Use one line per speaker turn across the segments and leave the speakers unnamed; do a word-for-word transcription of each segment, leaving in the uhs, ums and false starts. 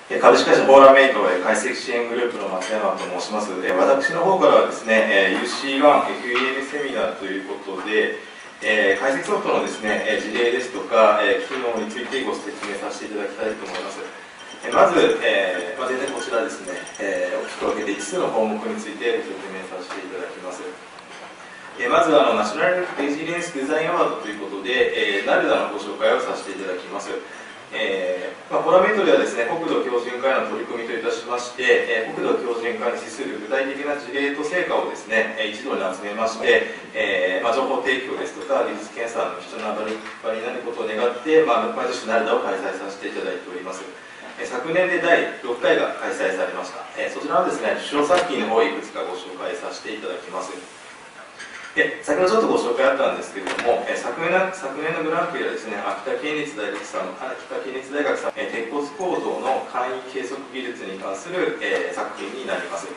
株式会社フォーラメイト解析支援グループの松山と申します。私の方からはですね、ユーシーワンエフイーエル セミナーということで、解析ソフトのですね、事例ですとか、機能についてご説明させていただきたいと思います。まず、えーまあ、全然こちらですね、えー、大きく分けていつつの項目についてご説明させていただきます。えー、まずあの、ナショナルレジリエンスデザインアワードということで、えー、ナルダのご紹介をさせていただきます。えーまあ、フォーラメイトではですね、国土強靭化への取り組みといたしまして、えー、国土強靭化に資する具体的な事例と成果をですね、一堂に集めまして、えーまあ、情報提供ですとか技術検査の人の上がりになることを願って、まあ、毎年ナルダを開催させていただいております。昨年でだいろっかいが開催されました。そちらのですね、受賞作品の方をいくつかご紹介させていただきます。で先ほどちょっとご紹介あったんですけれども、昨年の昨年のグランプリはですね、秋田県立大学さん、秋田県立大学さん、鉄骨構造の簡易計測技術に関する、えー、作品になります。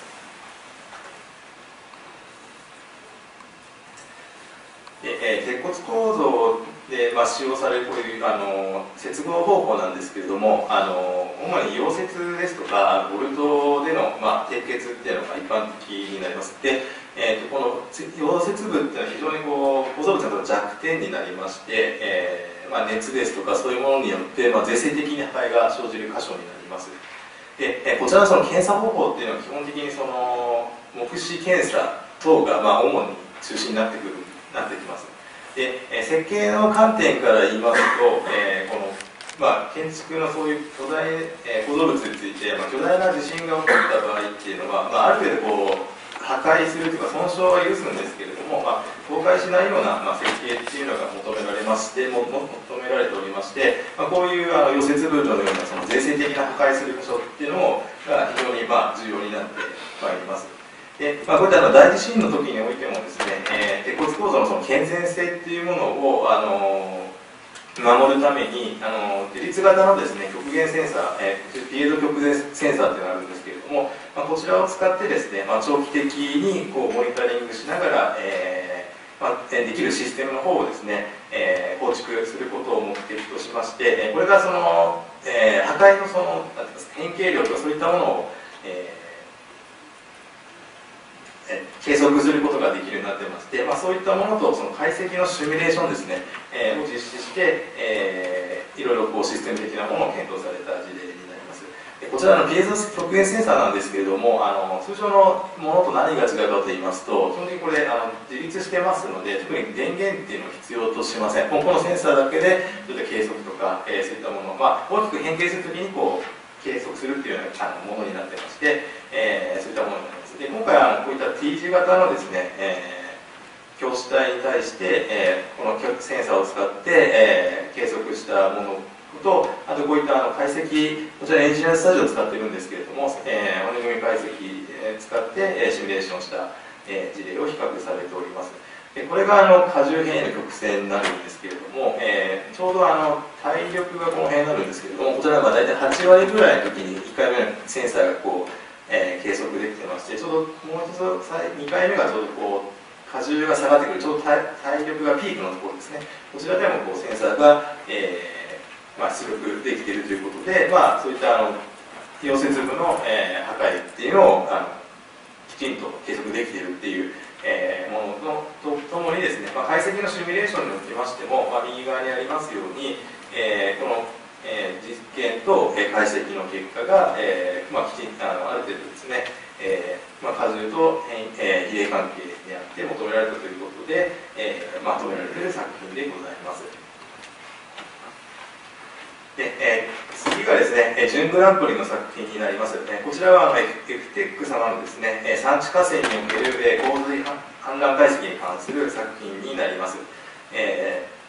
でえー、鉄骨構造で、まあ、使用されるこういうあの接合方法なんですけれども、あの主に溶接ですとかボルトでの、まあ、締結っていうのが一般的になります。で、えー、とこの溶接部っていうのは非常にこう構造物の弱点になりまして、えーまあ、熱ですとかそういうものによって、まあ、是正的に破壊が生じる箇所になります。で、えー、こちらのその検査方法っていうのは基本的にその目視検査等が、まあ、主に中心になってくるなってきます。で、えー、設計の観点から言いますと、えー、この、まあ、建築のそういう巨大、えー、構造物について、まあ、巨大な地震が起こった場合っていうのは、まあ、ある程度こう破壊するというか損傷は許すんですけれども、まあ、崩壊しないような、まあ、設計っていうのが求められましてもも求められておりまして、まあ、こういうあの溶接ブートのようなその是正的な破壊する箇所っていうのが非常に、まあ、重要になってまいります。でまあ、こういったあの大地震の時においてもですね、えー、鉄骨構造のその健全性っていうものを、あのー、守るために、あのー、自立型のですね極限センサー、えー、ピエゾ極限センサーっていうのがあるんですけれども、まあ、こちらを使ってですね、まあ、長期的にこうモニタリングしながら、えーまあ、できるシステムの方をですね、えー、構築することを目的としまして、これがその、えー、破壊のそのなんていうんですか、変形量とかそういったものを、えー計測することができるようになってまして、まあ、そういったものとその解析のシミュレーションですね、えー、を実施して、えー、いろいろこうシステム的なものを検討された事例になります。でこちらのピエゾ極限センサーなんですけれども、あの通常のものと何が違うかと言いますと、基本的にこれあの自立してますので、特に電源っていうのを必要としません。このセンサーだけでそういった計測とか、えー、そういったものを、まあ、大きく変形するときにこう計測するっていうようなあのものになってまして、えー、そういったものになります。で今回はこういった T 字型のですね、えー、鏡子体に対して、えー、このセンサーを使って、えー、計測したものと、あとこういったあの解析、こちらエンジニアスタジオを使っているんですけれども、えー、骨組み解析、えー、使って、えー、シミュレーションした、えー、事例を比較されております。でこれがあの荷重変異の曲線になるんですけれども、えー、ちょうどあの体力がこの辺になるんですけれども、こちらは大体はちわりぐらいの時にいっかいめのセンサーがこうえー、計測できてまして、ちょうどもう一つにかいめがちょうどこう荷重が下がってくるちょうど 体, 体力がピークのところですね。こちらでもこうセンサーが、えーまあ、出力できているということで、まあ、そういったあの溶接部の、えー、破壊っていうのをあのきちんと計測できているっていう、えー、ものとともにですね、まあ、解析のシミュレーションにおきましても、まあ、右側にありますように、えー、このえー、実験と、えー、解析の結果が、えーまあ、きちんあのある程度ですね、えーまあ、荷重と、えー、比例関係にあって求められたということで、えー、まとめられている作品でございます。でえー、次がですね、準グランプリの作品になります。えー、こちらは エフテック 様のですね、産地河川における、えー、洪水氾濫解析に関する作品になります。えー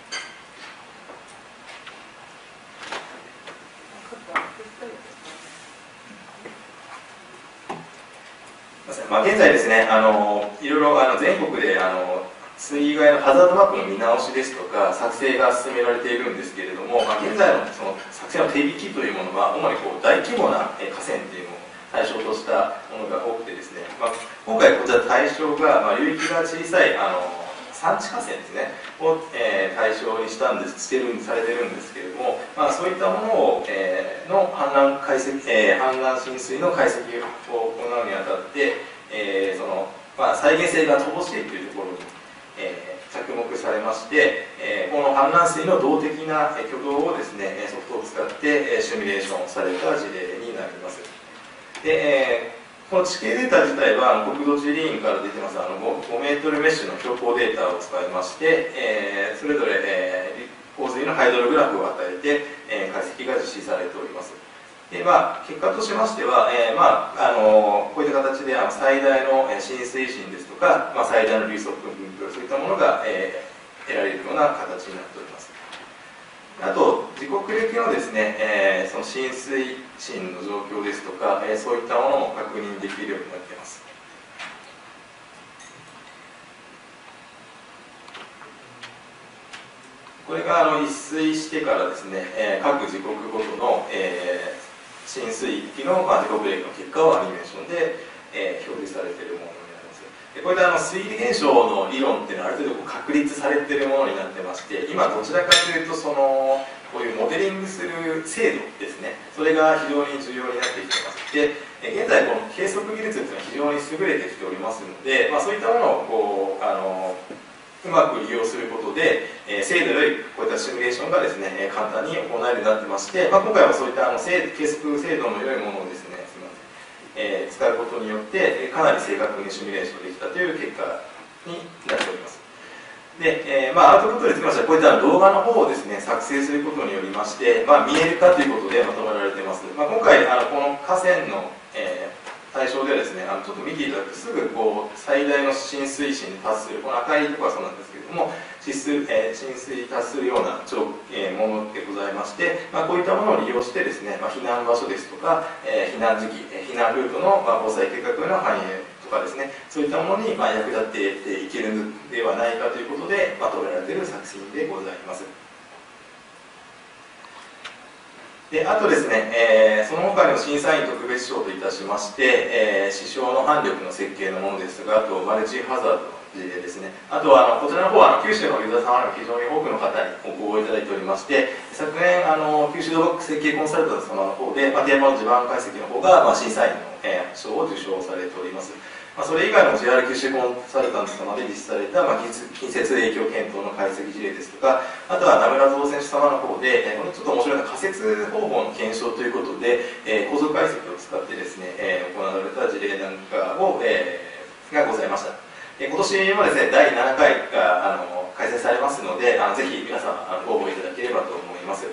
まあ、現在ですね、あのいろいろあの全国であの水害のハザードマップの見直しですとか作成が進められているんですけれども、まあ、現在のその作成の手引きというものは主にこう大規模な河川というのを対象としたものが多くてですね、まあ、今回こちら対象が、まあ、流域が小さいあの産地河川ですね、 を、えー、対象にしたんですしてるされてるんですけれども、まあ、そういったものを、えー、の氾濫解析、えー、氾濫浸水の解析を行うにあたって、えーそのまあ、再現性が乏しいというところに、えー、着目されまして、えー、この氾濫水の動的な挙動をですねソフトを使ってシミュレーションされた事例になります。で、えーこの地形データ自体は国土地理院から出てますあの 5, ごメートルメッシュの標高データを使いまして、えー、それぞれ、えー、洪水のハイドログラフを与えて、えー、解析が実施されております。で、まあ、結果としましては、えーまあ、あのこういった形であの最大の浸水深ですとか、まあ、最大の流速分布そういったものが、えー、得られるような形になっております。あと、自国歴のですね、えー、その浸水深の状況ですとか、えー、そういったものも確認できるようになっています。これがあの一水してからですね、えー、各自国ごとの、えー、浸水域の、まあ、自国歴の結果をアニメーションで、えー、表示されているものになります。でこういったあの水位現象の理論っていうのはある程度こう確立されているものになってまして、今どちらかというとそのこういうモデリングする精度ですね、それが非常に重要になってきています。で、現在この計測技術というのは非常に優れてきておりますので、まあ、そういったものをこうあのうまく利用することで、えー、精度よりこういったシミュレーションがですね、簡単に行えるようになってまして、まあ、今回はそういったあの計測精度の良いものをですね、すみません、えー、使うことによってかなり正確にシミュレーションできたという結果になっております。で、えーまあ、アウトプットにつきましてはこういった動画の方をですね作成することによりまして、まあ、見える化ということでまとめられています。まあ、今回あのこの河川の、えー対象ではですね、あのちょっと見ていただくとすぐこう最大の浸水深に達する、この赤いところはそうなんですけれども、浸水、えー、浸水に達するような超、えー、ものでございまして、まあ、こういったものを利用してですね、まあ、避難場所ですとか、えー、避難時期、えー、避難ルートの、まあ、防災計画の反映とかですね、そういったものに、まあ、役立っていけるのではないかということでまとめられている作品でございます。であとですね、えー、その他にも審査員特別賞といたしまして、えー、支障の反力の設計のものですが、あとマルチハザードの事例ですね、あとはあのこちらの方はあの九州のユーザー様にも非常に多くの方にご応募いただいておりまして、昨年あの九州土木設計コンサルタント様の方で、まあ、テーマの地盤解析の方が、まあ、審査員の、えー、賞を受賞されております。まあ、それ以外の ジェイアール 九州コンサルタント様で実施された、まあ、近接影響検討の解析事例ですとか、あとは名村造船所様の方で、えー、これちょっと面白いのは仮説方法の検証ということで、えー、構造解析を使ってですね、えー、行われた事例なんかを、えー、がございました。えー、今年もですね、だいななかいがあの開催されますので、あのぜひ皆さんあのご応募いただければと思います。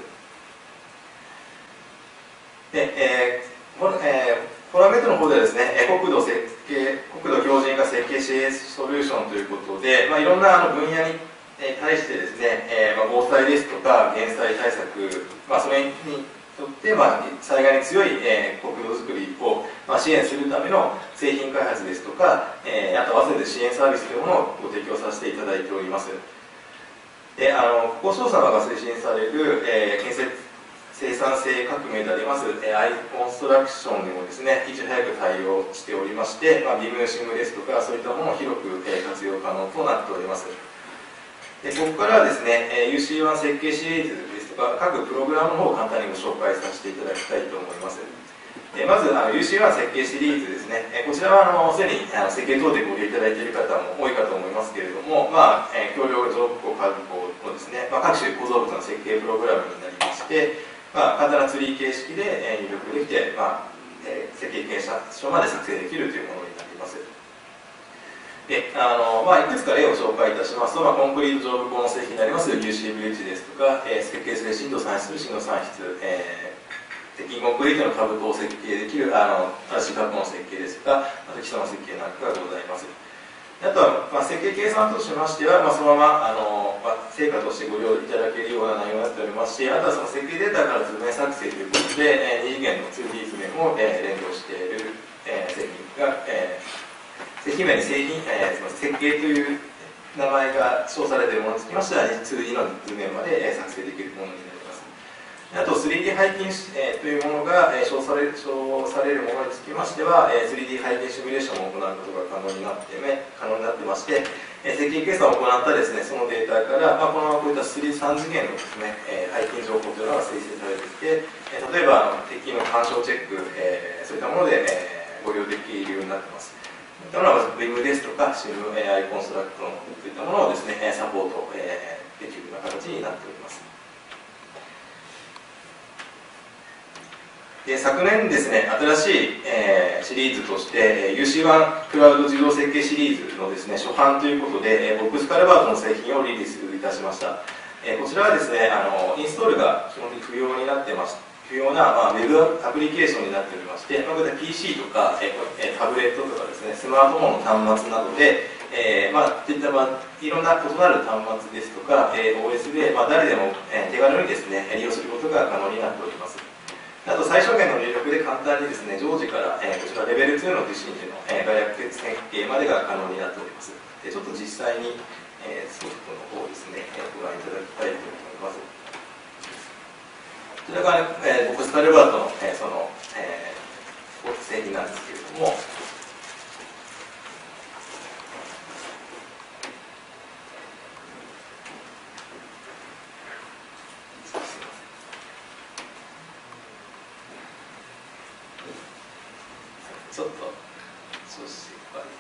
で、えーこのえーフォラメットの方ではですね、国土設計、国土強靭化設計支援ソリューションということで、まあ、いろんなあの分野に対してですね、えーまあ、防災ですとか減災対策、まあ、それによって、まあ、災害に強い、えー、国土づくりを、まあ、支援するための製品開発ですとか、えー、あと合わせて支援サービスというものをご提供させていただいております。で、あの国交省様が推進される、えー、建設生産性革命であります、えー、アイコンストラクションでもですね、いち早く対応しておりまして、まあ、ビームシムですとか、そういったものを広く、えー、活用可能となっております。でここからはですね、えー、ユーシーワン 設計シリーズですとか、各プログラムの方を簡単にご紹介させていただきたいと思います。えー、まずあの ユーシーワン 設計シリーズですね、えー、こちらはあのすでにあの設計等でご利用いただいている方も多いかと思いますけれども、まあえー、橋梁上部工家具工のですね、まあ、各種構造物の設計プログラムになりまして、まあ、簡単なツリー形式で、えー、入力できて、まあえー、設計計算書まで作成できるというものになります。であのまあ、いくつか例を紹介いたしますと、まあ、コンクリート上部工の製品になります ユーシー ブリッジですとか、えー、設計性振動算出振動算出、えー、鉄筋コンクリートの下部等を設計できるあの正しい加工の設計ですとか、あと基礎の設計なんかがございます。あとは、まあ、設計計算としましては、まあ、そのままあの、まあ、成果としてご利用いただけるような内容になっておりますし、あとはその設計データから図面作成ということで、えー、に次元の ツーディー 図面を、えー、連動している、えー、製品が、えー、製品名に製品、えー、設計という名前が称されているものにつきましては、ツーディー の図面まで、えー、作成できるものになります。 あと スリーディー 背筋、えー、というものが、えー、称され称されるものにつきましては、えー、スリーディー 背筋シミュレーションを行うことが可能になって可能になってまして、えー、設計計算を行ったですね、そのデータから、まあ、このままこういったさん次元のですね、えー、背筋情報というのが生成されてきて、えー、例えば敵の干渉チェック、えー、そういったもので、えー、ご利用できるようになっています。そういったものは ブイエム ですとか シム エーアイ コンストラクトといったものをですね、サポート、えー、できるような形になっております。で昨年ですね、新しい、えー、シリーズとして ユーシーワン クラウド自動設計シリーズのですね、初版ということで、えー、ボックスカルバートの製品をリリースいたしました。えー、こちらはですね、あのインストールが基本的に不要になってまして、不要な、まあ、ウェブアプリケーションになっておりまして、まあ、これ ピーシー とか、えー、タブレットとかですね、スマートフォンの端末などで、えーまあ、いったまあいろんな異なる端末ですとか、えー、オーエス で、まあ、誰でも、えー、手軽にですね、利用することが可能になっております。あと最小限の入力で簡単にですね、常時から、えー、こちらレベルツーの受信時の、えー、外役設計までが可能になっております。でちょっと実際に、えー、ソフトの方ですね、えー、ご覧いただきたいと思います。こちらが、えー、ボックスカルバートの、えー、その、えー、製品なんですけれども、ちょっと少し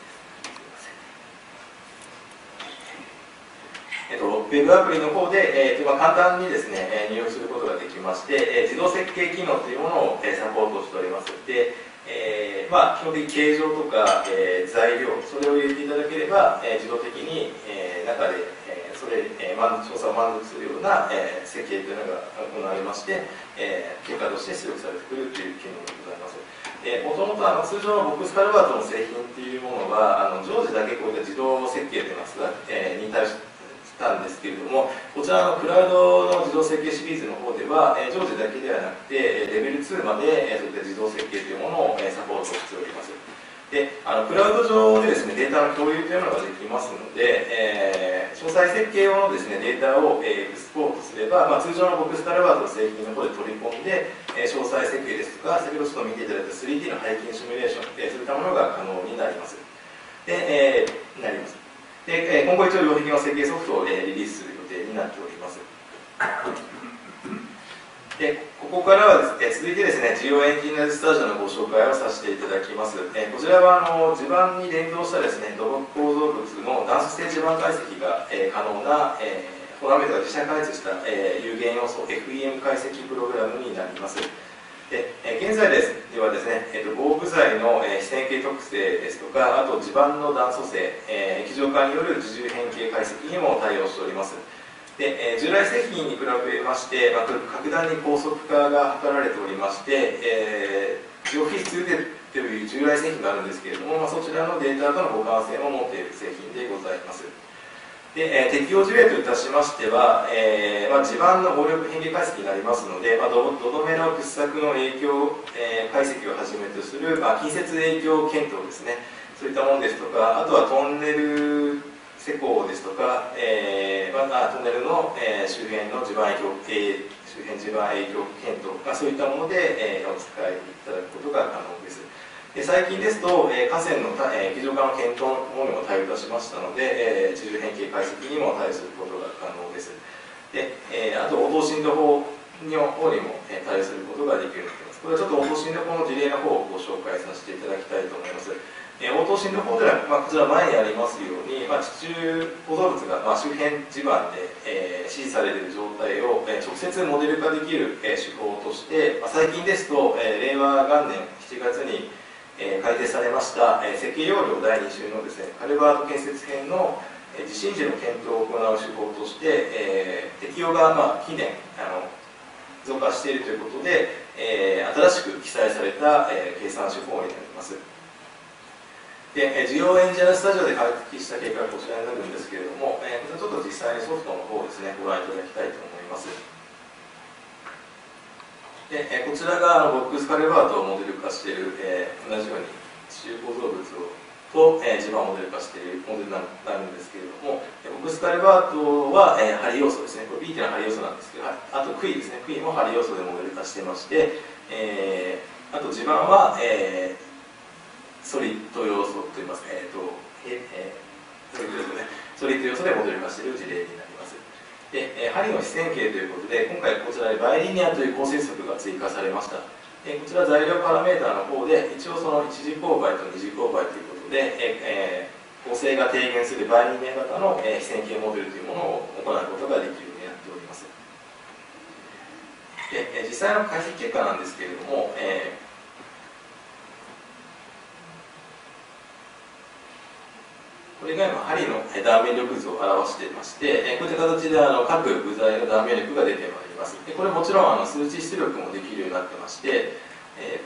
えっと、ウェブアプリの方で、えーとまあ、簡単にですね、えー、入力することができまして、えー、自動設計機能というものを、えー、サポートしております。で、えーまあ、基本的に形状とか、えー、材料、それを入れていただければ、えー、自動的に、えー、中で、えー、それ、えー、満足調査を満足するような、えー、設計というのが行われまして、えー、結果として出力されてくるという機能でございます。もともと通常のボックスカルバートの製品っていうものは、あの常時だけこういった自動設計といいますか、えー、に対したんですけれども、こちらのクラウドの自動設計シリーズの方では、えー、常時だけではなくて、レベルツーまで、えー、そういった自動設計というものを、えー、サポートしております。で、あのクラウド上でですね、データの共有というのができますので、えー、詳細設計用のですね、データを、えー、エクスポートすれば、まあ、通常のボックスカルバートの製品の方で取り込んで、えー、詳細設計ですとか、先ほどちょっと見ていただいた スリーディー の背筋シミュレーション、えー、そういったものが可能になります。で、えー、なります。で、今後一応両壁の設計ソフトを、えー、リリースする予定になっております。で、ここからはです、ね、続いてですね、ジオエンジニアズスタジオのご紹介をさせていただきます。えー、こちらはあの地盤に連動したですね、土木構造物の断層性地盤解析が、えー、可能な、えー、フォーラメントが自社開発した、えー、有限要素 エフイーエム 解析プログラムになります。で、えー、現在です、ではですね、えーと、防具材の、えー、非線形特性ですとか、あと地盤の断層性、えー、液状化による自重変形解析にも対応しております。で、えー、従来製品に比べまして、まあ、格段に高速化が図られておりまして、えー、ジオフィスツーという従来製品があるんですけれども、まあ、そちらのデータとの互換性も持っている製品でございます。で、えー、適用事例といたしましては、えーまあ、地盤の応力変形解析になりますので、まあ、土留めの掘削の影響、えー、解析をはじめとする、まあ、近接影響検討ですね、そういったものですとか、あとはトンネル施工ですとか、えーまあ、トンネルの、えー、周辺の地盤影響、えー、周辺地盤影響検討、まあ、そういったもので、えー、お使いいただくことが可能です。で最近ですと、えー、河川の、えー、液状化の検討ものにも対応いたしましたので、えー、自重変形解析にも対応することが可能です。で、えー、あと応答振動法の方にも、えー、対応することができるようになっています。これはちょっと応答振動法の事例の方をご紹介させていただきたいと思います。えー、応答振動法では、まあ、こちら前にありますように、まあ、地中構造物が、まあ、周辺地盤で、えー、指示されている状態を、えー、直接モデル化できる、えー、手法として、まあ、最近ですと、えー、令和元年しちがつに、えー、改定されました、えー、設計要領だいに週のですね、カルバート建設編の、えー、地震時の検討を行う手法として、えー、適用が、まあ、近年あの増加しているということで、えー、新しく記載された、えー、計算手法になります。で、ジオエンジニアスタジオで解析した結果がこちらになるんですけれども、えー、ちょっと実際にソフトの方をですね、ご覧いただきたいと思います。で、えー、こちらがあのボックスカルバートをモデル化している、えー、同じように地中構造物をと、えー、地盤をモデル化しているモデルになるんですけれども、ボクスカルバートは、えー、針要素ですね。これ B っていうのは針要素なんですけど、あと杭ですね。杭も針要素でモデル化してまして、えー、あと地盤は、えー、ソリッド要素といいますか、えーとえー、ソリッド要素ね、ソリッド要素でモデル化している事例になります。で、えー、針の非線形ということで、今回こちらでバイリニアという構成則が追加されました。えー、こちら材料パラメータの方で、一応その一次勾配と二次勾配ということで、えー、構成が低減するバイリニア型の、えー、非線形モデルというものを行うことができるようになっております。で、えー、実際の解析結果なんですけれども、えーこれが今針の断面力図を表していまして、こういった形であの各部材の断面力が出てまいります。でこれもちろんあの数値出力もできるようになってまして、え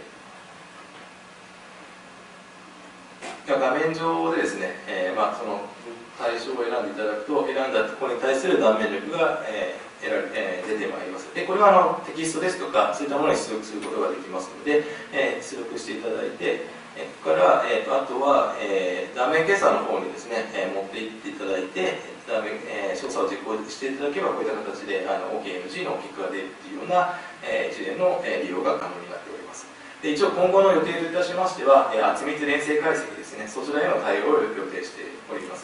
ー、画面上でですね、えーまあ、その対象を選んでいただくと、選んだところに対する断面力が、えー得られえー、出てまいります。でこれはあのテキストですとかそういったものに出力することができますので、えー、出力していただいて、えここから、えー、とあとは、えー、断面計算の方にですね、えー、持っていっていただいて、断面、えー、操作を実行していただけば、こういった形であの オーケーエムジー の結果が出るというような、えー、事例の、えー、利用が可能になっております。で一応今後の予定といたしましては、えー、厚密連成解析ですね、そちらへの対応を予定しております。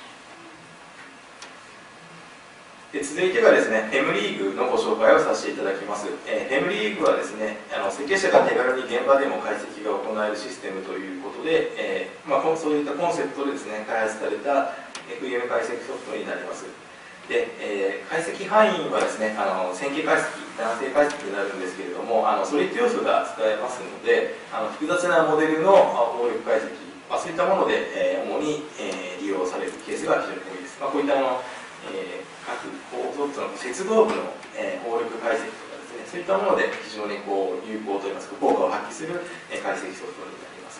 で続いてがですね、フェムリーグのご紹介をさせていただきます。えー、フェムリーグはですね、あの設計者が手軽に現場でも解析が行えるシステムということで、えーまあ、そういったコンセプトでですね、開発された エフイーエム 解析ソフトになります。で、えー、解析範囲はですね、あの線形解析、弾性解析になるんですけれども、あのソリッド要素が使えますので、あの複雑なモデルの応力解析、まあ、そういったもので、えー、主に、えー、利用されるケースが非常に多いです。まあ、こういったものえー、各構造物の接合部の、えー、応力解析とかですね、そういったもので非常にこう有効といいますか、効果を発揮する、えー、解析ソフトになります。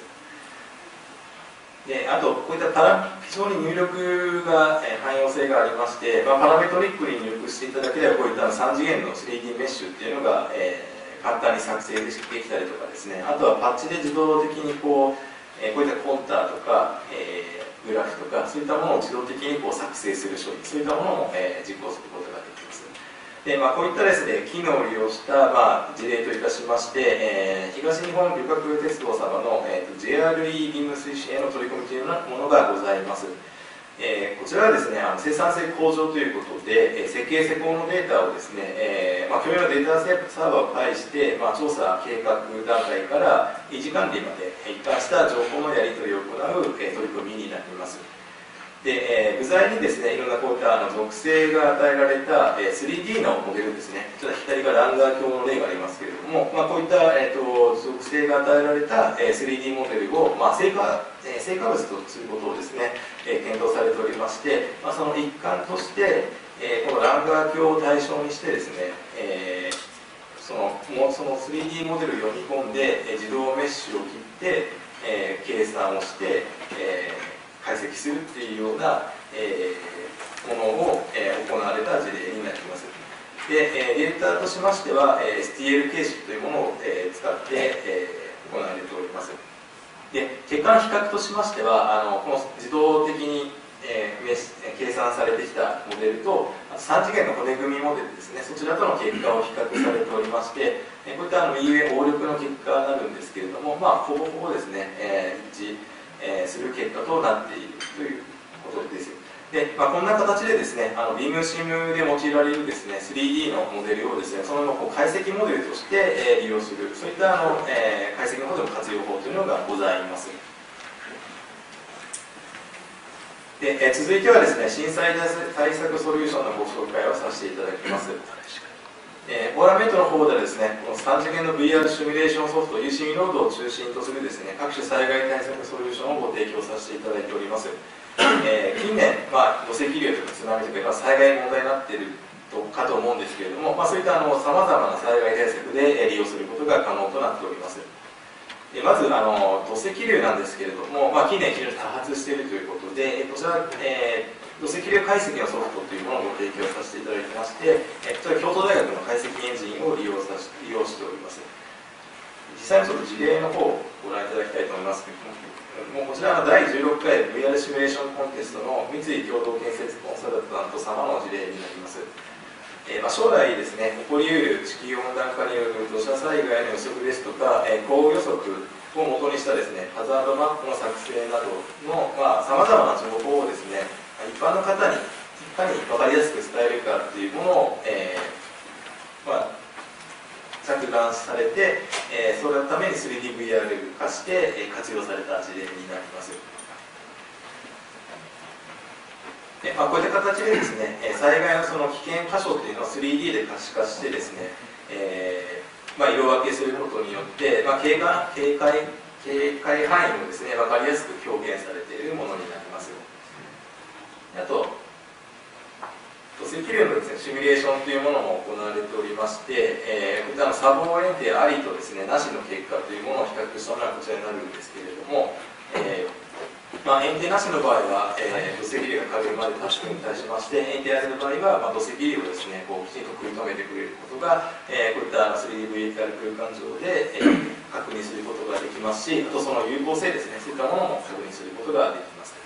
であと、こういったパラ非常に入力が、えー、汎用性がありまして、まあ、パラメトリックに入力していただければ、こういったさん次元の スリーディー メッシュっていうのが、えー、簡単に作成できたりとかですね、あとはパッチで自動的にこう、えー、こういったコンターとか、えーグラフとかそういったものを自動的にこう作成する処理、そういったものも、えー、実行することができます。で、まあ、こういったですね、機能を利用した、まあ、事例といたしまして、えー、東日本旅客鉄道様の、えー、と ジェイアールイー ビーム推進への取り組みというようなものがございます。えー、こちらはですね、あの生産性向上ということで、えー、設計施工のデータをですね、えーまあ、共有のデータサーバーを介して、まあ、調査計画段階から維持管理まで一貫した情報のやり取りを行う、えー、取り組みになります。で、えー、具材にですね、いろんなこういったあの属性が与えられた、えー、スリーディー のモデルですね、ちょっと左がランガー鏡の例がありますけれども、まあ、こういった、えー、と属性が与えられた、えー、スリーディー モデルを、まあ、成果、えー、成果物とすることをですね、えー、検討されておりまして、まあ、その一環として、えー、このランガー鏡を対象にしてですね、えー、そのもその スリーディー モデルを読み込んで、えー、自動メッシュを切って、えー、計算をして、えー解析するっていうような、えー、ものを、えー、行われた事例になります。で、えー、データとしましては、えー、エスティーエル 形式というものを、えー、使って、えー、行われております。で、結果の比較としましては、あのこの自動的に、えー、計算されてきたモデルと、さん次元の骨組みモデルですね、そちらとの結果を比較されておりまして、えー、こういったあの イーユーエー 応力の結果になるんですけれども、まあ、ほぼほぼですね、えー、一致えー、する結果となっているということです。で、まあ、こんな形でですね、あのビームシムで用いられるですね スリーディー のモデルをですね、そのままこう解析モデルとして、えー、利用する、そういったあの、えー、解析の方でも活用法というのがございます。で、えー、続いてはですね、震災対策ソリューションのご紹介をさせていただきます。えー、フォーラメントの方ではですね、このさん次元の ブイアール シミュレーションソフト、ユーシーミロードを中心とするですね、各種災害対策ソリューションをご提供させていただいております。えー、近年、まあ、土石流とか津波とか災害問題になっているとかと思うんですけれども、まあ、そういったさまざまな災害対策で、えー、利用することが可能となっております。でまずあの土石流なんですけれども、まあ、近年非常に多発しているということで、こちら、えー土石流解析のソフトというものをご提供させていただいてまして、えこちら京都大学の解析エンジンを利用さ利用しております。 実際のちょっと事例の方をご覧いただきたいと思いますけれども、もうこちらはだいじゅうろっかい ブイアール シミュレーションコンテストの三井共同建設コンサルタント様の事例になります。えーまあ、将来ですね、起こりうる地球温暖化による土砂災害の予測ですとか、えー、降雨予測を元にしたですね、ハザードマップの作成などのさまざ、まな情報をですね、一般の方にいかに分かりやすく伝えるかというものを、えーまあ、着眼されて、えー、そのために スリーディーブイアール 化して、えー、活用された事例になります。でまあ、こういった形でですね、災害のその危険箇所っていうのを スリーディー で可視化してですね、えーまあ、色分けすることによって、まあ、警戒警戒警戒範囲もですね分かりやすく表現されているものになります。あと土石流のですね、シミュレーションというものも行われておりまして、えー、こちらの砂防堰堤ありとですね、なしの結果というものを比較したのがこちらになるんですけれども、えーまあ、堰堤なしの場合は、えー、土石流が下流まで達するに対しまして、堰堤ありの場合は、まあ、土石流をですね、こうきちんと食い止めてくれることが、えー、こういった スリーディーブイアール 空間上で、えー、確認することができますし、あとその有効性ですね、そういったものも確認することができます。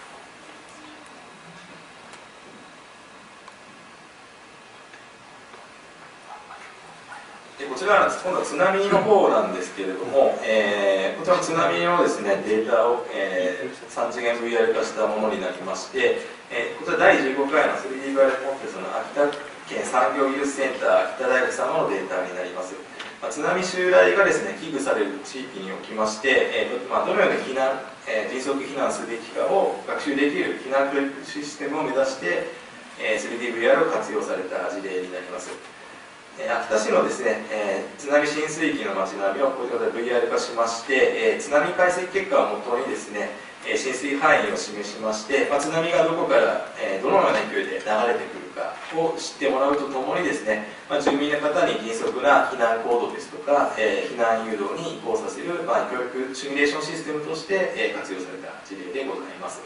でこちらは今度は津波の方なんですけれども、えー、こちらの津波のですね、データを、えー、さん次元 ブイアール 化したものになりまして、えー、こちらだいじゅうごかいの スリーディーブイアール コンテストの秋田県産業技術センター秋田大学様のデータになります。まあ、津波襲来がですね、危惧される地域におきまして、えーまあ、どのように避難、えー、迅速避難すべきかを学習できる避難教育システムを目指して、えー、スリーディーブイアール を活用された事例になります。秋田市のですね、えー、津波浸水域の街並みをこういうことで ブイアール 化しまして、えー、津波解析結果をもとにですね、えー、浸水範囲を示しまして、まあ、津波がどこから、えー、どのような勢いで流れてくるかを知ってもらうとともにですね、まあ、住民の方に迅速な避難行動ですとか、えー、避難誘導に移行させる、まあ、教育シミュレーションシステムとして、えー、活用された事例でございます。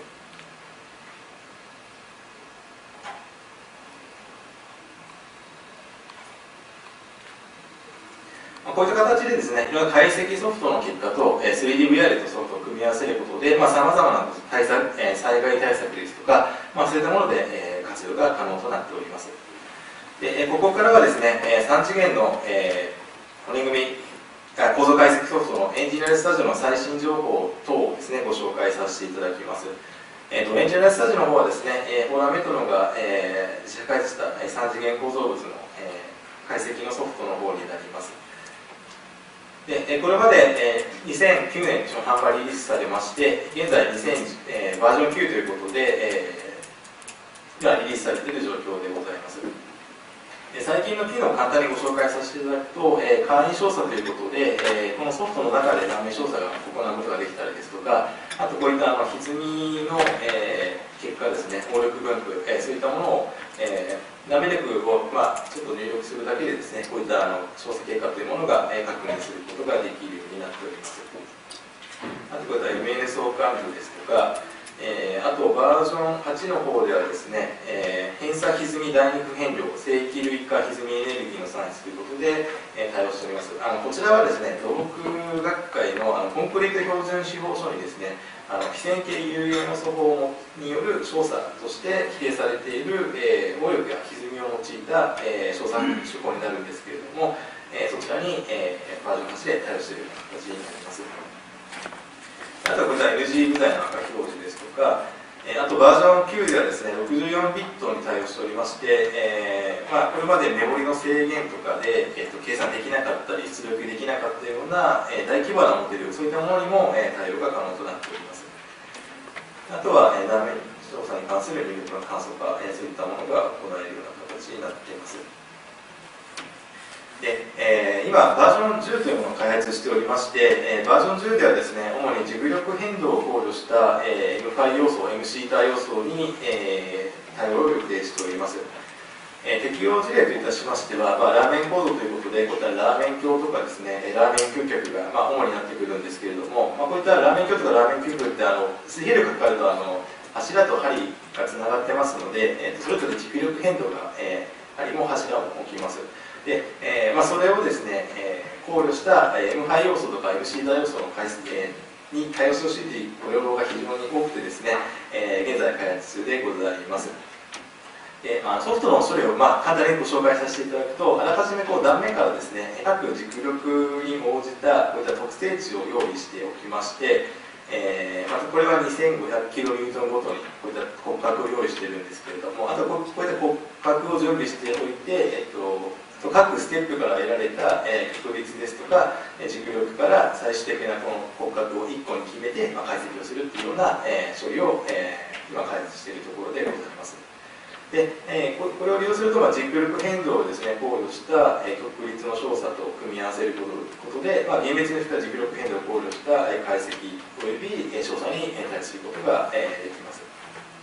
こういった形でですね、いろんな解析ソフトの結果と スリーディーブイアール とソフトを組み合わせることで、さまざ、まな対策、えー、災害対策ですとか、まあ、そういったもので、えー、活用が可能となっております。でここからはですね、さん次元の、えー、骨組み構造解析ソフトのエンジニアルスタジオの最新情報等をですね、ご紹介させていただきます。えー、とエンジニアルスタジオの方はですね、えー、フォーラメトロが、えー、自社開発したさん次元構造物の、えー、解析のソフトの方になります。でこれまで、えー、にせんきゅうねんに販売リリースされまして、現在にせん、えー、バージョンきゅうということで、えー、今リリースされている状況でございます。で最近の機能を簡単にご紹介させていただくと、えー、簡易操作ということで、えー、このソフトの中で断面操作が行うことができたりですとか、あとこういったあの歪みの、えー、結果ですね、応力分布、えー、そういったものを、えーナビレクを、まあ、ちょっと入力するだけでですね、こういったあの操作経過というものが、えー、確認することができるようになっております。あとこういった エムエヌエス 交換図ですとか、えー、あとバージョンはちの方ではですね、えー、偏差歪み第二不変量、正規類化歪みエネルギーの算出ということで、えー、対応しております。あのこちらはですね、土木学会のあのコンクリート標準手法書にですね、あの非線形有用の素法による調査として規定されている、えー、応力や歪みを用いた、えー、調査手法になるんですけれども、えー、そちらに、えー、バージョンはちで対応しているような形になります。あとはこちら エルジー 部材の赤表示ですとか、えー、あとバージョンきゅうではですね、ろくじゅうよんビットに対応しておりまして、えーまあ、これまでメモリの制限とかで、えー、と計算できなかったり出力できなかったような、えー、大規模なモデル、そういったものにも、えー、対応が可能となっております。あとは、えー、断面調査に関する入力の簡素化、えー、そういったものが行えるような形になっています。でえー、今、バージョンじゅうというものを開発しておりまして、えー、バージョンじゅうではですね、主に軸力変動を考慮した、えー、エムファイ 要素、エムシー タ要素に、えー、対応を予定しております。えー、適用事例といたしましては、まあ、ラーメンコードということで、こういったラーメン鏡とかですね、ラーメン吸脚が、まあ、主になってくるんですけれども、まあ、こういったラーメン鏡とかラーメン吸脚ってあの水平力かかるとあの柱と針がつながってますので、えー、それぞれ軸力変動が、えー、針も柱も起きます。で、えーまあ、それをですね、え考慮した エム ハイ要素とか エムシー 大要素の解析に対応してほしいというご要望が非常に多くてですね、えー、現在開発中でございます。でまあ、ソフトの処理を、まあ、簡単にご紹介させていただくと、あらかじめこう断面からですね、各軸力に応じたこういった特性値を用意しておきまして、えー、まずこれはにせんごひゃくキロニュートンごとにこういった骨格を用意しているんですけれども、あとこういった骨格を準備しておいて、えっと、各ステップから得られた、えー、確率ですとか軸力から最終的なこの骨格をいっこに決めて、まあ、解析をするというような、えー、処理を、えー、今開発しているところでございます。でえー、これを利用すると、まあ、軸力変動をですね、考慮した、えー、極率の少差と組み合わせることで、まあ、厳密にした軸力変動を考慮した、えー、解析および、えー、少差に、えー、対することが、えー、できます。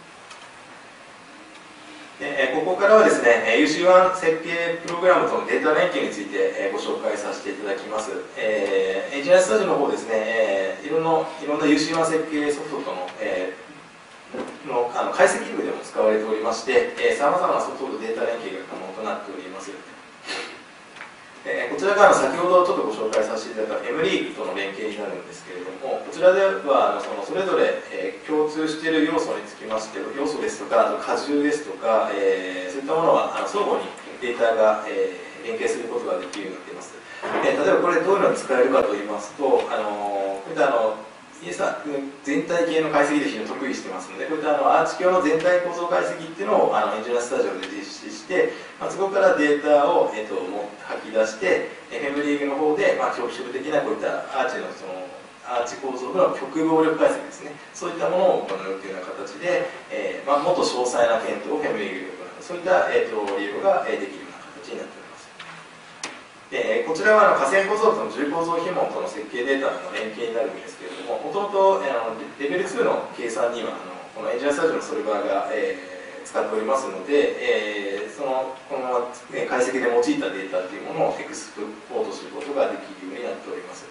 でここからはですね、ユーシーワン 設計プログラムとのデータ連携についてご紹介させていただきます。えー、エンジニアスタジオの方ですね、いろんな、いろんな ユーシーワン 設計ソフトとの、えーのあの解析部でも使われておりまして、さまざまなソフトとデータ連携が可能となっております。えー、こちらが先ほどちょっとご紹介させていただいた エム リーグとの連携になるんですけれども、こちらではあのそのそれぞれ、えー、共通している要素につきまして、要素ですとか、あと荷重ですとか、えー、そういったものはあの相互にデータが、えー、連携することができるようになっています。えー、例えばこれどういうのに使えるかといいますと、あのこういったあのイエスさん全体系の解析で非常に得意してますので、こういったあのアーチ橋の全体構造解析っていうのをあのエンジニアスタジオで実施して、まあ、そこからデータを、えっと、も吐き出して、エフエム リーグの方で、まあ、局所的なこういったアーチのそのアーチ構造の極合力解析ですね、そういったものを行うというような形で、えーまあ、もっと詳細な検討を エフエム リーグで行う、そういった、えっと、利用ができるような形になっております。でこちらはあの河川構造との重構造紐との設計データの連携になるんですけれども、もともとレベルツーの計算にはあのこのエンジニアスタジオのソルバーが、えー、使っておりますので、えー、そのこのまま解析で用いたデータというものをエクスポートすることができるようになっております。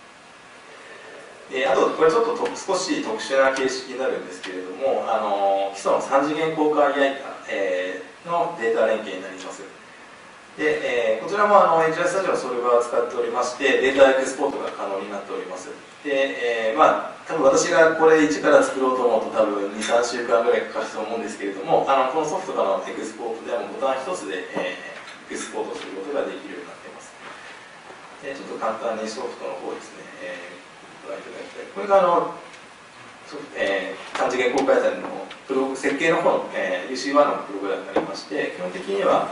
であとこれちょっと少し特殊な形式になるんですけれども、あの基礎のさん次元交換焼いた、えー、のデータ連携になります。で、えー、こちらもあのエンジニアスタジオのソルバーを使っておりまして、データエクスポートが可能になっております。で、えー、まあ多分私がこれ一から作ろうと思うと多分に、さんしゅうかんぐらいかかると思うんですけれども、あのこのソフトからのエクスポートではボタン一つで、えー、エクスポートすることができるようになっています。えー、ちょっと簡単にソフトの方ですね、えー、ご覧いただきたい。これがあのえー、さん次元公開線のプロ設計の方の、えー、ユーシーワン のプログラムになりまして、基本的には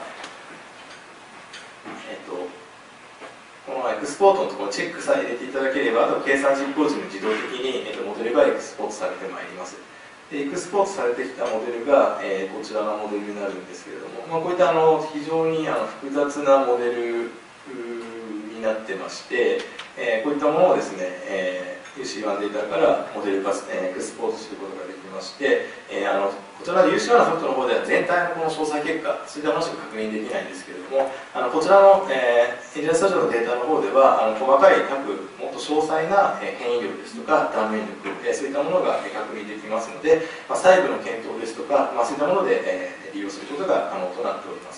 えー、とこのエクスポートのところチェックさえ入れていただければ、あと計算実行時に自動的に、えー、とモデルがエクスポートされてまいります。でエクスポートされてきたモデルが、えー、こちらのモデルになるんですけれども、まあ、こういったあの非常にあの複雑なモデルになってまして、えー、こういったものをですね、えーユーシーワン データからモデル化、えー、エクスポートすることができまして、えー、あのこちらの ユーシーワン のソフトの方では全体のこの詳細結果、そういったものしか確認できないんですけれども、あのこちらの、えー、エンジニアスタジオのデータの方では、あの細かい各もっと詳細な、えー、変異量ですとか断面力、えー、そういったものが、えー、確認できますので、まあ、細部の検討ですとか、まあ、そういったもので、えー、利用することが可能となっております。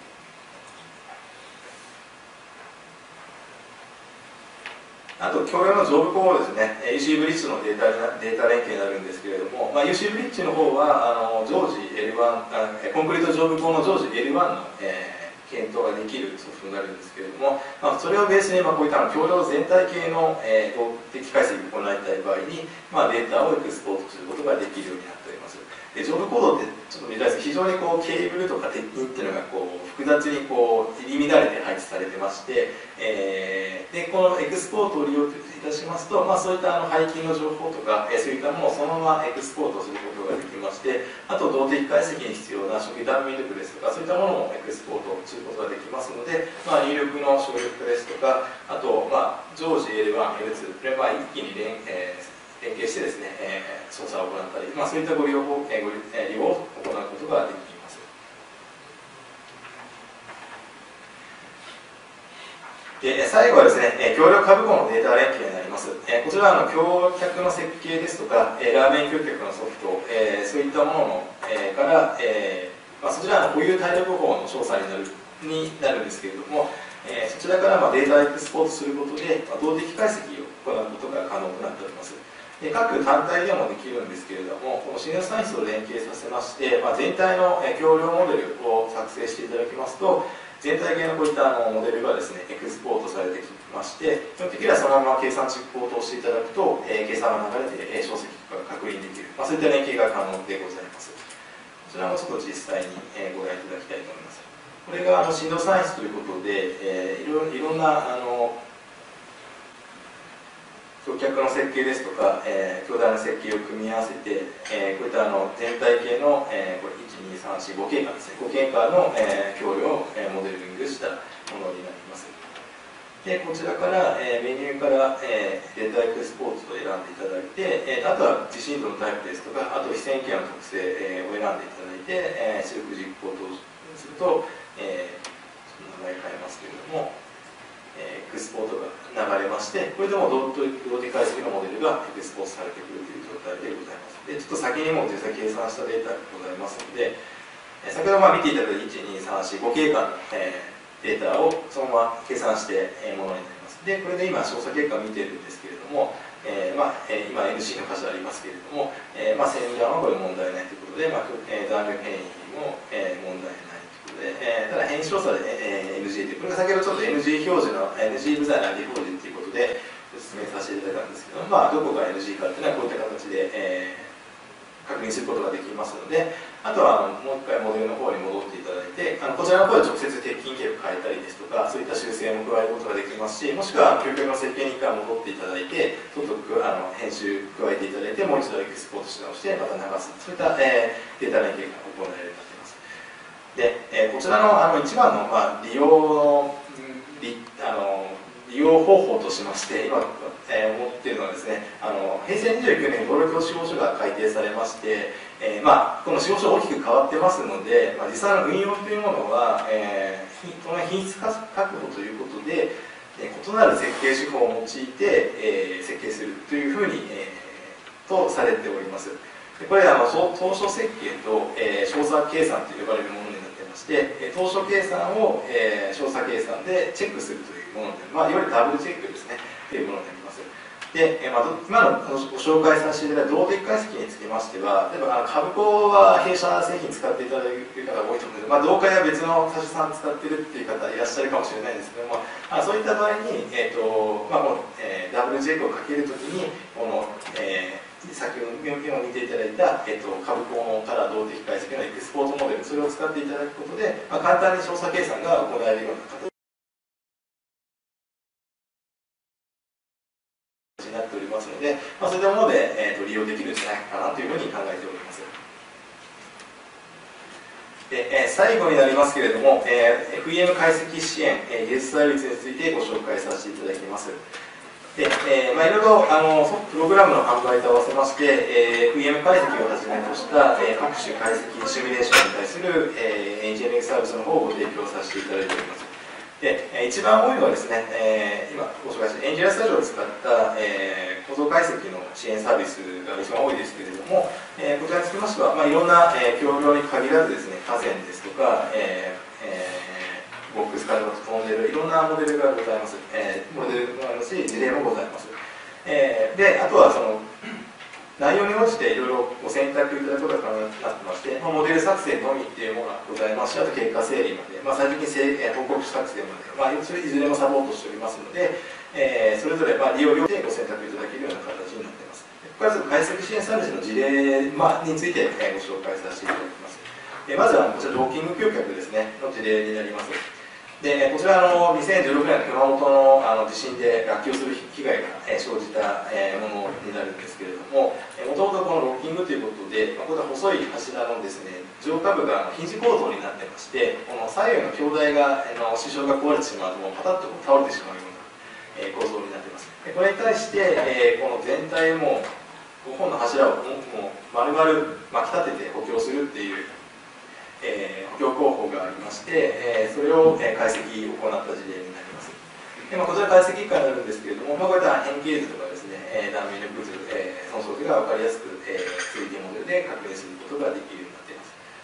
あと、共用の上部項ですね、ユーシー ブリッジのデータデータ連携になるんですけれども、まあ、ユーシー ブリッジの方はあの常時 エルワン あ、コンクリート上部項の常時 エルワン の、えー、検討ができるソフトになるんですけれども、まあ、それをベースに、まあ、こういった共用全体系の、えー、動的解析を行いたい場合に、まあ、データをエクスポートすることができるようになっております。で上部コードってちょっと見たいですけど、非常にこうケーブルとか鉄筋っていうのがこう複雑にこう入り乱れて配置されてまして、えー、でこのエクスポートを利用いたしますと、まあ、そういったあの背筋の情報とか、えー、そういったものをそのままエクスポートすることができまして、あと動的解析に必要な初期断面力ですとか、そういったものもエクスポートすることができますので、まあ、入力の省力ですとか、あと、まあ、常時 エルワン、エルツー、これは一気に連、えー連携してですね、えー、操作を行ったり、まあ、そういったご利用を、えー、ご利用を行うことができます。で最後はですね、協力ハブコのデータ連携になります。えー、こちらはあの橋脚の設計ですとか、えー、ラーメン橋脚のソフト、えー、そういったものの、えー、から、えーまあ、そちらの保有体力法の詳細になるになるんですけれども、 えー、そちらからまあデータをエクスポートすることで、まあ、動的解析を行うことが可能となっております。で各単体でもできるんですけれども、このシニアサイエンスを連携させまして、まあ、全体の橋梁モデルを作成していただきますと、全体系のこういったあのモデルがですね、エクスポートされてきまして、基本的にはそのまま計算チップを通していただくと、えー、計算が流れて小積とかが確認できる、まあ、そういった連携が可能でございます。こちらもちょっと実際に、えー、ご覧いただきたいと思います。これがあの振動サイエンスということで、えー、いろいろんなあの橋脚の設計ですとか、えー、巨大な設計を組み合わせて、えー、こういったあの全体系の、えー、これいち、に、さん、よん、ご経過ですね、ご経過の、えー、橋梁を、えー、モデリングしたものになります。でこちらから、えー、メニューから、えー、データエクスポートと選んでいただいて、えー、あとは地震度のタイプですとか、あと非線形の特性、えー、を選んでいただいて、えー、出力実行とすると、えー、名前変えますけれども、エクスポートが流れまして、これでも動的解析のモデルがエクスポートされてくるという状態でございます。でちょっと先にも実際計算したデータがございますので、先ほどまあ見ていただいたいち、に、さん、よん、ご経過の、えー、データをそのまま計算しているものになります。でこれで今調査結果を見ているんですけれども、えーまあえー、今 エヌシー の数ありますけれども、えーまあ、線段はこれ問題ないということで、まあえー、残量変異も、えー、問題ない。えー、ただ変異調査で、えー、エヌジー という、これが先ほどちょっと エヌジー 表示の エヌジー 部材の表示ということで説明させていただいたんですけど、まあ、どこが エヌジー かというのはこういった形で、えー、確認することができますので、あとはあのもう一回モデルの方に戻っていただいて、あのこちらの方で直接鉄筋系を変えたりですとか、そういった修正も加えることができますし、もしくは究極の設計に一回戻っていただいて、ちょっとあの編集加えていただいて、もう一度エクスポートし直してまた流す、そういった、えー、データ連携が行われる。でえー、こちらのあの一番の、まあ、利用の利あの利用方法としまして今、えー、思っているのはですね、あの平成にじゅうきゅうねんに道路教使用書が改定されまして、えーまあ、この使用書大きく変わってますので、まあ、実際の運用というものは、えー、その品質確保ということで、えー、異なる設計手法を用いて、えー、設計するというふうに、えー、とされております。でこれあの当初設計と、えー、詳細計算と呼ばれるものになってまして、当初計算を、えー、詳細計算でチェックするというもので、まあ、いわゆるダブルチェックですねというものになります。で、えーまあ、今のご紹介させていただいた動的解析につきましては、例えばあの株鋼は弊社製品使っていただいている方が多いと思うので、まあ、同会は別の他社さん使っているっていう方いらっしゃるかもしれないんですけども、あそういった場合に、えーとまあこのえー、ダブルチェックをかけるときにこの、えー先ほど見ていただいた、えっと、株項から動的解析のエクスポートモデル、それを使っていただくことで、まあ、簡単に調査計算が行えるような形になっておりますので、まあ、そういったもので、えー、と利用できるんじゃないかなというふうに考えております。でえー、最後になりますけれども、えー、エフイーエム 解析支援、えー、技術サービスについてご紹介させていただきます。でえーまあ、いろいろあのプログラムの販売と合わせまして、えー、エフイーエム 解析をはじめとした、えー、各種解析シミュレーションに対する、えー、エンジニアリングサービスの方をご提供させていただいております。でえー、一番多いのはですね、えー、今ご紹介したエンジニアスタジオを使った、えー、構造解析の支援サービスが一番多いですけれども、えー、こちらにつきましては、まあ、いろんな、えー、橋梁に限らずですね、河川ですとか、えーえーボックスから飛んでいるいろんなモデルがございます、えー、モデルもあるし事例もございます、えー、であとはその内容に応じていろいろご選択いただくことが可能になってまして、まあ、モデル作成のみっていうものがございますし、あと結果整理まで、まあ、最終的に報告作成まで、まあ、それいずれもサポートしておりますので、えー、それぞれまあ利用料でご選択いただけるような形になっています。これは解析支援サービスの事例、まあ、についてご紹介させていただきます。えー、まずはこちらドーキング橋脚ですねの事例になります。でこちらのにせんじゅうろくねんの熊本のあの地震で落橋する被害が、えー、生じた、えー、ものになるんですけれども、もともとこのロッキングということで、まあ、これは細い柱のですね上下部がヒンジ構造になってまして、この左右の橋台がの支障が壊れてしまうともうパタッと倒れてしまうような、えー、構造になっています。でこれに対して、えー、この全体もごほんの柱をもう丸々巻き立てて補強するっていうえー、補強工法がありまして、えー、それを、えー、解析を行った事例になります。でまあ、こちら解析結果になるんですけれども、まあ、こういった変形図とかですね、えー、断面力図、えー、その装置が分かりやすく、えー、スリーディー モデルで確認することができるようになっています。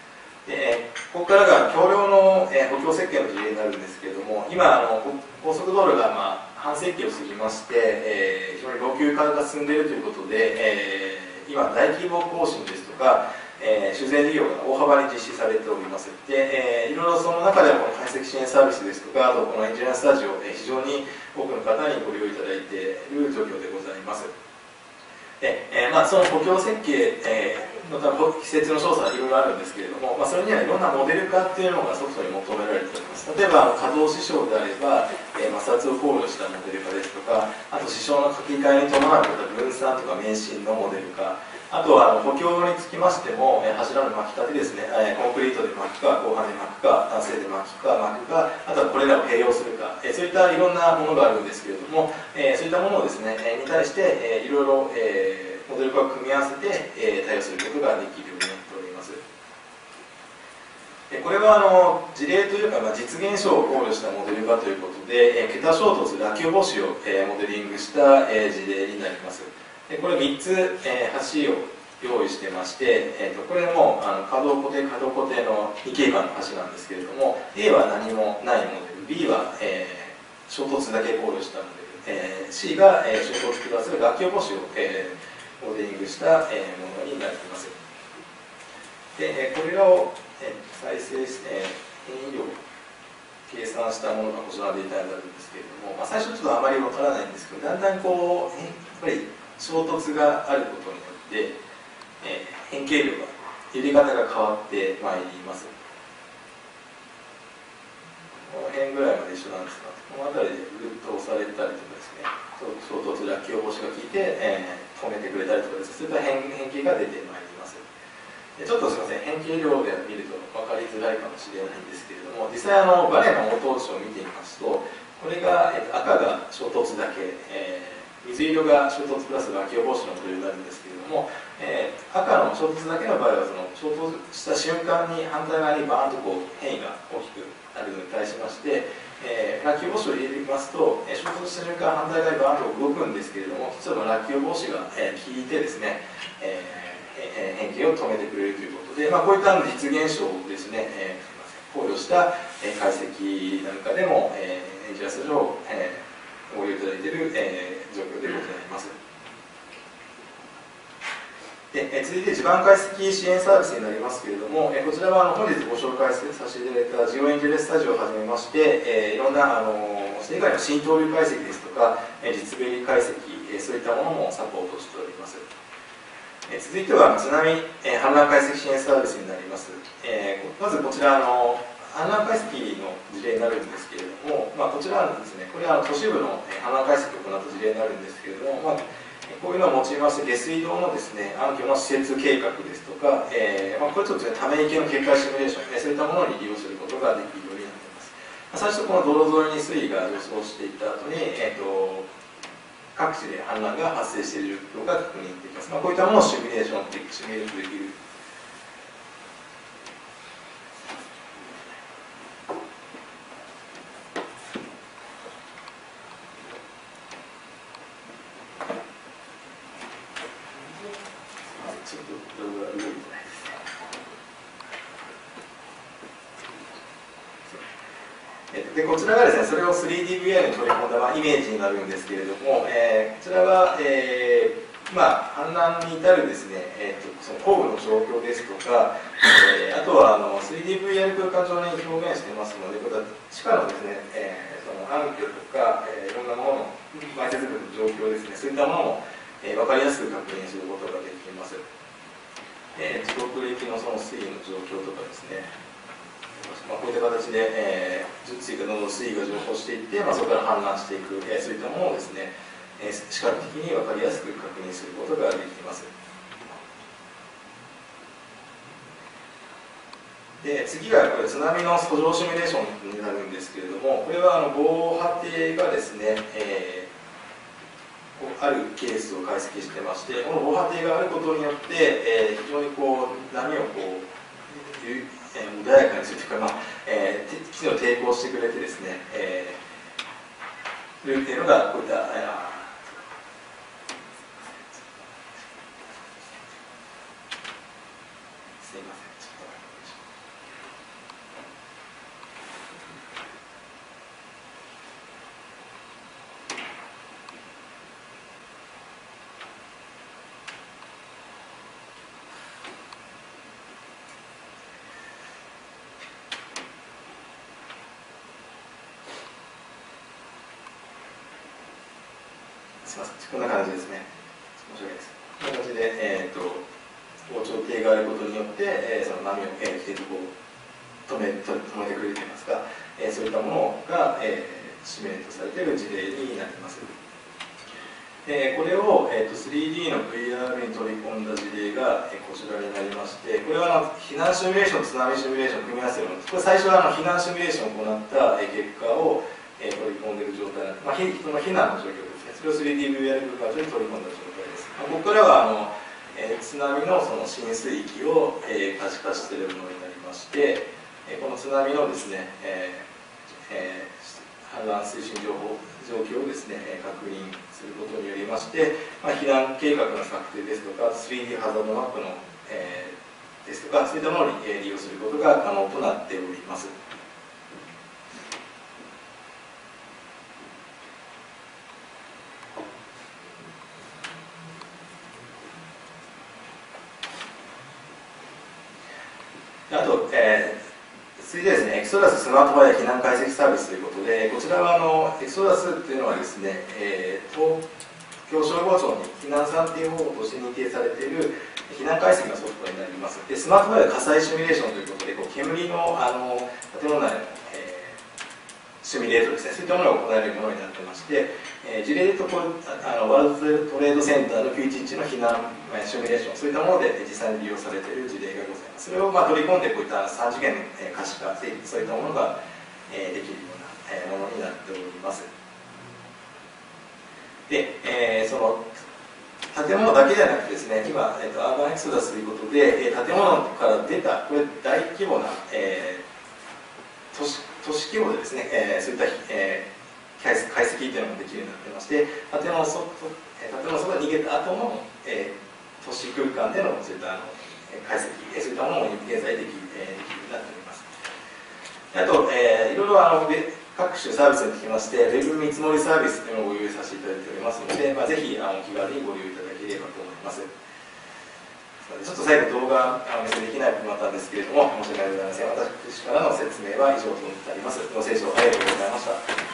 でここからが橋梁の、えー、補強設計の事例になるんですけれども、今あの高速道路が、まあ、半世紀を過ぎまして、えー、非常に老朽化が進んでいるということで、えー、今大規模更新ですとか、えー、修繕事業が大幅に実施されております。で、えー、いろいろその中でもこの解析支援サービスですとか、あとこのエンジニアスタジオ、えー、非常に多くの方にご利用いただいている状況でございます。で、えーまあ、その補強設計、えー、の施設の詳細はいろいろあるんですけれども、まあ、それにはいろんなモデル化っていうのがソフトに求められております。例えば可動支障であれば、えー、摩擦を考慮したモデル化ですとか、あと支障の書き換えに伴う分散とか免震のモデル化、あとは補強につきましても、えー、柱の巻き立てですね、えー、コンクリートで巻くか、鋼板で巻くか、単製で巻くか、巻くか、あとはこれらを併用するか、えー、そういったいろんなものがあるんですけれども、えー、そういったものをですね、えー、に対して、えー、いろいろ、えーモデル化を組み合わせて、えー、対応することができるようになっております。これはあの事例というか、まあ、実現象を考慮したモデル化ということで、えー、桁衝突落橋防止を、えー、モデリングした、えー、事例になります。でこれみっつ、えー、橋を用意してまして、えー、とこれもあの可動固定可動固定のにけいかんの橋なんですけれども、 A は何もないモデル、 B は、えー、衝突だけ考慮したモデル、えー、C が、えー、衝突プラス落橋防止を、えーモデリングした、えー、ものになります。で、えー、これらを、えー、再生して、変異量を計算したものがこちらでいただくんですけれども、まあ、最初ちょっとあまりわからないんですけど、だんだんこう、えー、やっぱり衝突があることによって、えー、変形量が揺れ方が変わってまいります。この辺ぐらいまで一緒なんですが、この辺りでぐっと押されたりとかですね、衝突落橋防止が効いて、えー、止めてくれたりとかですね、そういった変変形が出てまいります。でちょっとすみません、変形量で見ると分かりづらいかもしれないんですけれども、実際あのバネの応答値を見てみますと、これが、えー、赤が衝突だけ、えー、水色が衝突プラス落橋防止のモデルになるんですけれども、えー、赤の衝突だけの場合はその衝突した瞬間に反対側にバーンとこう変異が大きくなるのに対しまして、えー、落橋防止を入れますと、えー、衝突した瞬間反対側にバーンと動くんですけれども、実は落橋防止が、えー、効いてですね、えー、変形を止めてくれるということで、まあ、こういった実現象をですね、えー、すみません、考慮した、えー、解析なんかでも、えー、エンジニアス上、えー、ご利用いただいている、えー、状況でございます。でえ続いて地盤解析支援サービスになりますけれども、えこちらはあの本日ご紹介させていただいたジオエンジェルスタジオをはじめまして、えいろんなあの世界の浸透流解析ですとか、え実ベリ解析、えそういったものもサポートしております。え続いては津波、え氾濫解析支援サービスになります。えまずこちらの氾濫解析の事例になるんですけれども、まあ、こちらはですね、これは都市部の氾濫解析を行った事例になるんですけれども、まあこういうのを用いまして下水道のですね、暗渠の施設計画ですとか、えーまあ、これちょっと、ね、ため池の決壊シミュレーション、ね、そういったものに利用することができるようになっています。最初この道路沿いに水位が上昇していった後に、えー、と各地で氾濫が発生している状況が確認できます。まあ、こういったものをシミュレーションでシミュレートできる。でこちらがですね、それを スリーディーブイアール に取り込んだ、まあ、イメージになるんですけれども、えー、こちらは、えーまあ、氾濫に至るですね、えー、とその降雨の状況ですとか、えー、あとはあの スリーディーブイアール 空間上に表現していますので、これは地下のですね、えー、その暗渠とか、えー、いろんなものの埋設物の状況ですね、そういったものも、えー、分かりやすく確認することができます。えー、地獄域のその水位の状況とかですね、まあ、こういった形で、えー、水位がどんどん水位が上昇していって、まあ、そこから氾濫していく、えー、そういったものをですね、えー、視覚的に分かりやすく確認することができます。で次がこれ津波の遡上シミュレーションになるんですけれども、これはあの防波堤がですね、えー、あるケースを解析してまして、この防波堤があることによって、えー、非常にこう波をこうえー、穏やかにするというか、まあえー、基地を抵抗してくれてですね、えー、るっていうのがこういった、えー、すいません、ちょっと待ってください。 すみません、こんな感じですね。申し訳ないです。こんな感じで、えー、と防潮堤があることによって、えー、その波を、えー、きちんとこう止め、止めてくれていますが、えー、そういったものが、えー、シミュレートされている事例になります。えー、これを、えー、と スリーディー の ブイアール に取り込んだ事例が、えー、こちらになりまして、これはあの避難シミュレーションと津波シミュレーションを組み合わせるものです。これ最初はあの避難シミュレーションを行った、えー、結果を、えー、取り込んでいる状態なので、まあ、人の避難の状況ですね。それを スリーディー ブイアール 空間上に取り込んだ状態です。まあ、ここからはあの、えー、津波のその浸水域を、えー、可視化しているものになりまして、えー、この津波のですね、えーえー氾濫推進情報状況をですね確認することによりまして、まあ、避難計画の策定ですとか スリーディー ハザードマップの、えー、ですとかそういったものに利用することが可能となっております。あと、えー続いてですね、エクソダススマートファイア避難解析サービスということで、こちらはあのエクソダスっていうのはですね、えー、東京消防庁に避難算定方法として認定されている避難解析のソフトになります。で、スマートファイア火災シミュレーションということで、こう煙のあの建物内の、えー、シミュレートですね、そういったものが行えるものになってまして、えー、事例で言うとこうあのワールドトレードセンターのきゅういちいちの避難シミュレーション、そういったもので実際に利用されている事例がございます。それをまあ取り込んでこういったさん次元の可視化、そういったものができるようなものになっております。で、えー、その建物だけではなくてですね、今、えー、とアーバンエクソダスということで、えー、建物から出たこれ大規模な、えー、都市都市規模でですね、えー、そういった、えー解析というのができるようになってまして、建物の外に逃げた後の、えー、都市空間でのそういったあの解析、そういったものも現在でき、えー、できるようになっております。あと、えー、いろいろあの各種サービスにつきまして、ウェブ見積もりサービスというのをご用意させていただいておりますので、まあ、ぜひあの気軽にご利用いただければと思います。ちょっと最後動画お見せできない部分もあったんですけれども、申し訳ございません。私からの説明は以上となります。ご清聴ありがとうございました。